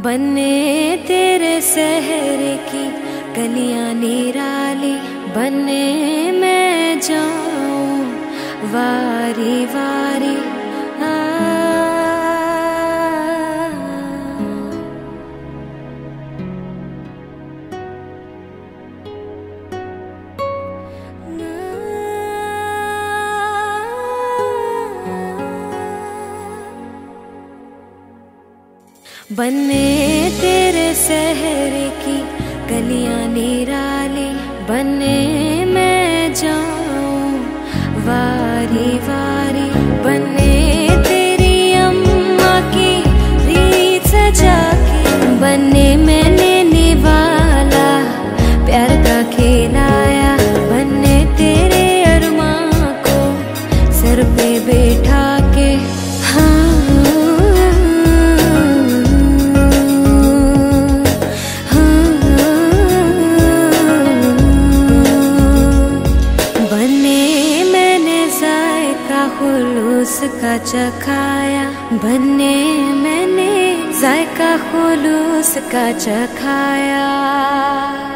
बनने तेरे शहर की गलियां निराली, बनने मैं जाऊं वारी वारी। बनने तेरे शहर की गलियां निराली, बनने मैं जाऊं वारी वारी। बनने तेरी अम्मा की रीत सजा के, बनने मैंने निवाला प्यार का खिलाया। बनने तेरे अरमां को सर पे बैठा के, हाँ का चखाया। बनने मैंने जायका खुलूस का चखाया।